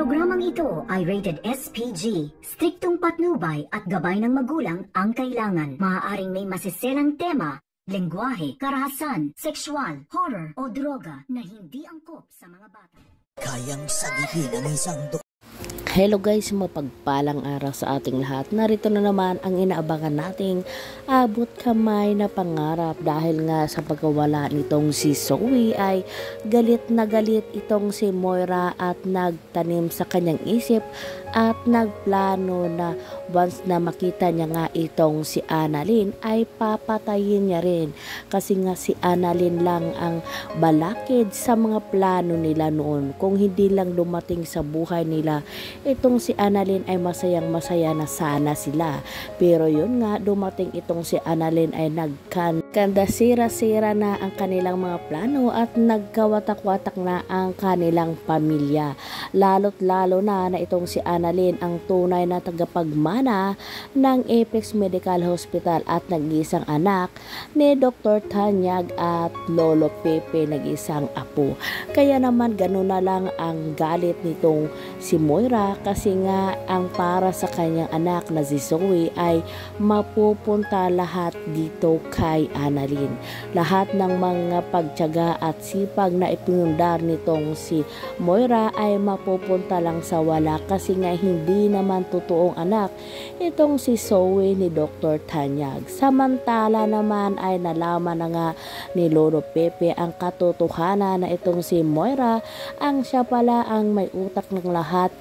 Programang ito ay rated SPG. Striktong patnubay at gabay ng magulang ang kailangan. Maaaring may masiselang tema, lengguwahe, karahasan, sexual, horror o droga na hindi angkop sa mga bata. Kayang sagipin ang isang Hello guys, mapagpalang araw sa ating lahat. Narito na naman ang inaabangan nating abot kamay na pangarap dahil nga sa pagkawala nitong si Zoe ay galit na galit itong si Moira at nagtanim sa kanyang isip at nagplano na once na makita niya nga itong si Annalyn ay papatayin niya rin kasi nga si Annalyn lang ang balakid sa mga plano nila noon. Kung hindi lang dumating sa buhay nila itong si Annalyn ay masayang masaya na sana sila, pero yun nga dumating itong si Annalyn ay nagkanda sira-sira na ang kanilang mga plano at nagkawatak-watak na ang kanilang pamilya, lalo't lalo na itong si Annalyn ang tunay na tagapagmana ng Apex Medical Hospital at nag-iisang anak ni Dr. Tanyag at Lolo Pepe, nag-isang apo. Kaya naman ganun na lang ang galit nitong si Moira kasi nga ang para sa kanyang anak na si Zoe ay mapupunta lahat dito kay Annalyn. Lahat ng mga pagtiyaga at sipag na ipinundar nitong si Moira ay mapupunta lang sa wala kasi nga hindi naman totoong anak itong si Zoe ni Dr. Tanyag. Samantala naman ay nalaman na nga ni Lolo Pepe ang katotohanan na itong si Moira ang siya pala ang may utak ng lahat.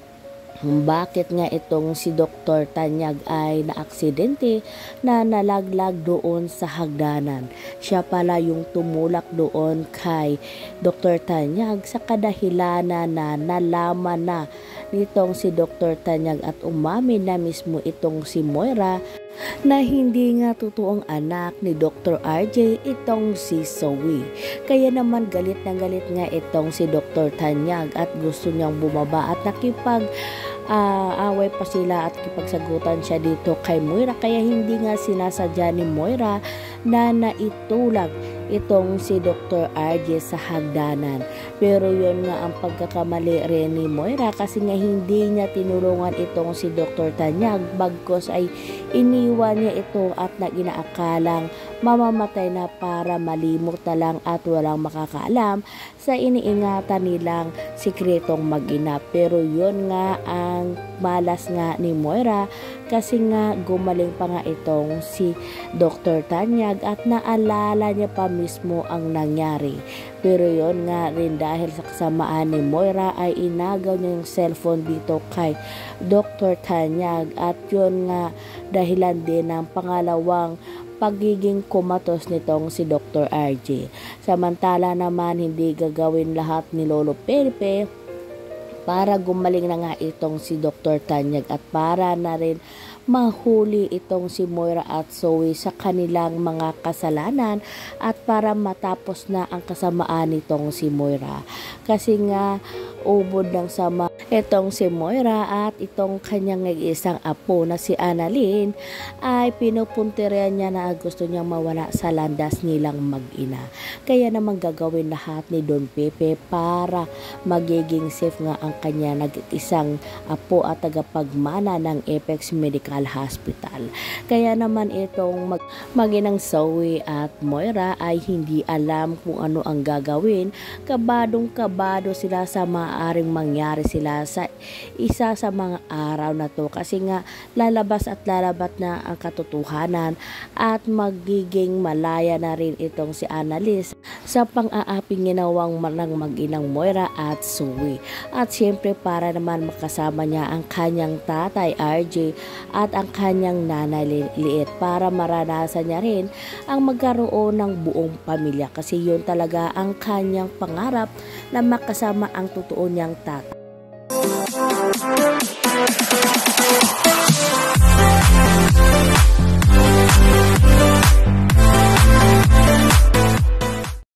Bakit nga itong si Dr. Tanyag ay naaksidente na nalaglag doon sa hagdanan. Siya pala yung tumulak doon kay Dr. Tanyag sa kadahilanan na nalaman na nitong si Dr. Tanyag at umamin na mismo itong si Moira na hindi nga totoong anak ni Dr. RJ itong si Zoe. Kaya naman galit na galit nga itong si Dr. Tanyag at gusto niyang bumaba at away pa sila at kipagsagutan siya dito kay Moira. Kaya hindi nga sinasadya ni Moira na naitulak itong si Dr. RJ sa hagdanan. Pero yun nga ang pagkakamali rin ni Moira kasi nga hindi niya tinulungan itong si Dr. Tanyag, bagkos ay iniwan niya ito at inaakalang mamamatay na para malimot na lang at walang makakaalam sa iniingatan nilang sikretong mag-ina. Pero yun nga ang malas nga ni Moira kasi nga gumaling pa nga itong si Dr. Tanyag at naalala niya pa mismo ang nangyari. Pero yon nga rin dahil sa kasamaan ni Moira ay inagaw niya yung cellphone dito kay Dr. Tanyag at yun nga dahilan din ng pangalawang pagiging kumatos nitong si Dr. RJ. Samantala naman hindi gagawin lahat ni Lolo Pepe para gumaling na nga itong si Dr. Tanyag at para na rin mahuli itong si Moira at Zoe sa kanilang mga kasalanan at para matapos na ang kasamaan nitong si Moira. Kasi nga ubod ng sama itong si Moira at itong kanyang nag-iisang apo na si Annalyn ay pinupunterian niya na gusto niyang mawala sa landas nilang mag-ina. Kaya naman gagawin lahat ni Don Pepe para magiging safe nga ang kanya nag-iisang apo at tagapagmana ng Apex Medical Hospital. Kaya naman itong maginang Zoe at Moira ay hindi alam kung ano ang gagawin. Kabadong-kabado sila sa maaaring mangyari sila sa isa sa mga araw na to kasi nga lalabas at lalabat na ang katotohanan at magiging malaya na rin itong si Annalyn sa pang-aaping ginawang ng mag-inang Moira at Zoe. At syempre para naman makasama niya ang kanyang tatay RJ at ang kanyang nanay Liit para maranasan niya rin ang magkaroon ng buong pamilya kasi yun talaga ang kanyang pangarap na makasama ang totoo niyang tatay.